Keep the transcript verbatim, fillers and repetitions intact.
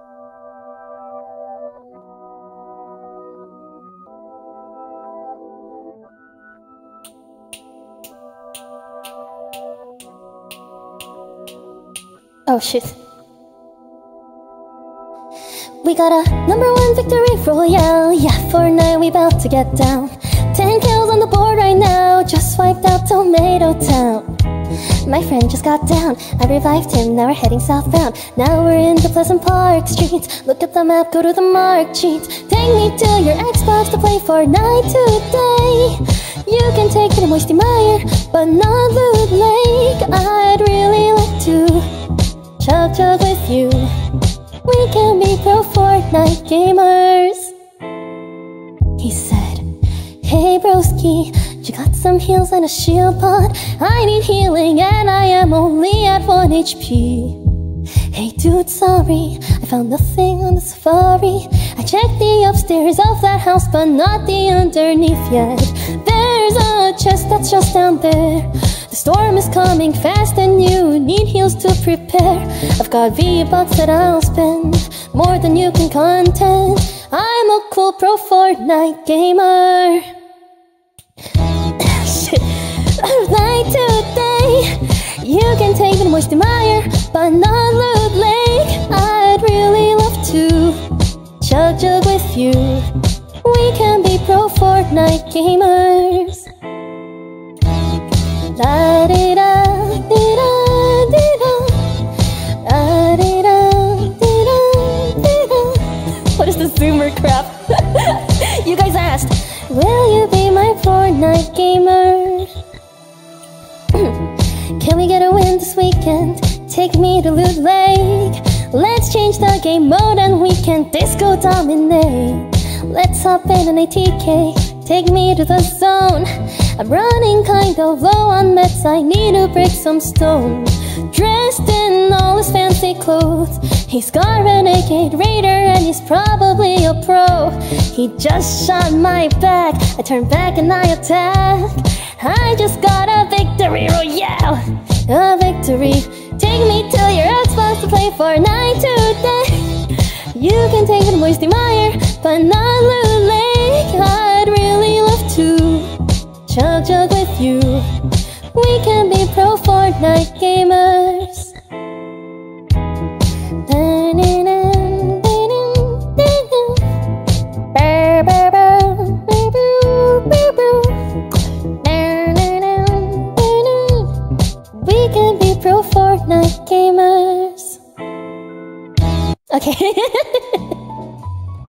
Oh shit. We got a number one victory royale. Yeah, Fortnite we about to get down. Ten kills on the board right now. Just wiped out Tomato Town. My friend just got down, I revived him, now we're heading southbound. Now we're in the Pleasant Park streets. Look at the map, go to the marked sheets. Take me to your Xbox to play Fortnite today. You can take me to Moisty Mire, but not Loot Lake. I'd really like to chug chug with you. We can be pro Fortnite gamers. He said, hey broski, you got some heals and a shield pod. I need healing and I am only at one H P. Hey dude, sorry, I found nothing on the safari. I checked the upstairs of that house, but not the underneath yet. There's a chest that's just down there. The storm is coming fast and you need heals to prepare. I've got V-Bucks that I'll spend, more than you can contend. I'm a cool pro Fortnite gamer. Shit, Fortnite today. You can take me to Moisty Mire, but not Loot Lake. I'd really love to chug chug with you. We can be pro Fortnite gamers. La di da di da di da, la di da di da di da. What is the zoomer crap? You guys asked, will you be my Fortnite gamer? Can we get a win this weekend? Take me to Loot Lake. Let's change the game mode and we can disco dominate. Let's hop in an A T K, take me to the zone. I'm running kinda low on meds, I need to break some stone. Dressed in all his fancy clothes, he's got Renegade Raider and he's probably a pro. He just shot my back, I turn back and I attack. I just got a victory royale, a victory. Take me to your Xbox to play Fortnite today. You can take me to Moisty Mire, but not Loot Lake. I'd really love to chug chug with you. We can be pro Fortnite gamers. We can be pro Fortnite gamers. Okay.